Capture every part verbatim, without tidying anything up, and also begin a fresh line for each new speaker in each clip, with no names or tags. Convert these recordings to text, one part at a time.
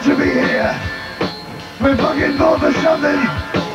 to be here. We're fucking born for something.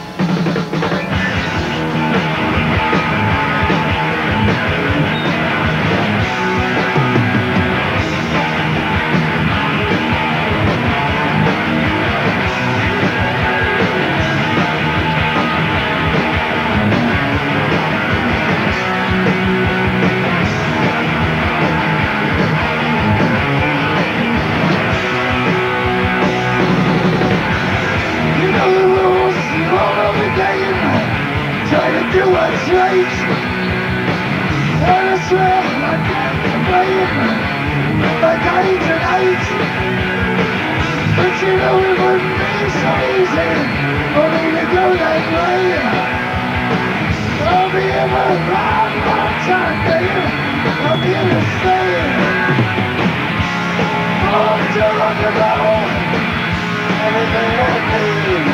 Try to do what's right, and I swear I can't complain if I die tonight. But you know it wouldn't be so easy for me to go that way. I'll be here for a long, long time, baby. I'm here to stay. Oh, to rock and roll, everything I need.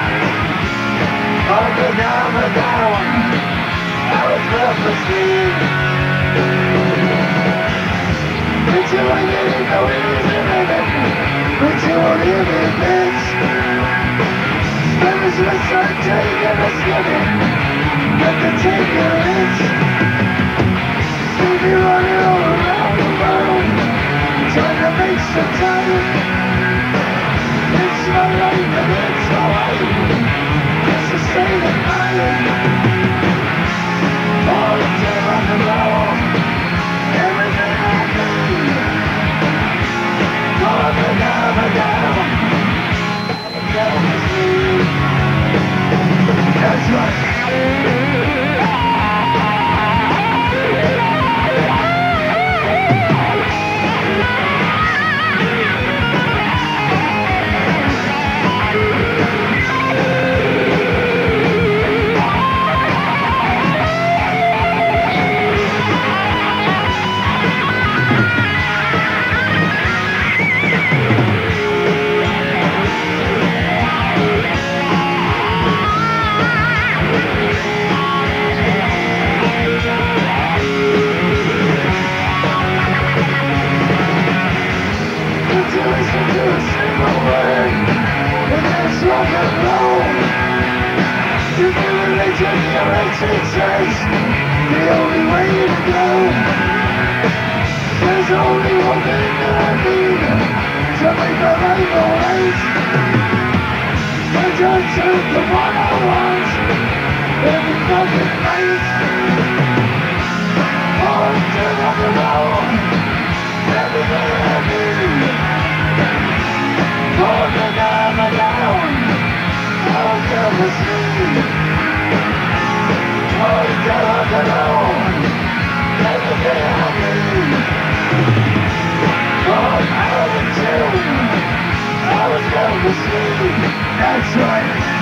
Up and down and down, I was left asleep. But you ain't getting no easy living, but you won't hear me, bitch. Spend as much time taking a skimming, let the take your itch. See me running all around the world, trying to make some time. It's my life and it's my life. It's the state of mind. All until on the road, everything I need. All the down and down, down the street. That's right. Rock and roll. If your religion, your existence, the only way to go. There's only one thing that I need to make my life alright. I just took the one I want every fucking night. On to rock and roll, everything I need. On the down and down, I'll never sleep. On to rock and roll, everything I need. On out of tune, I was never sleep. That's right.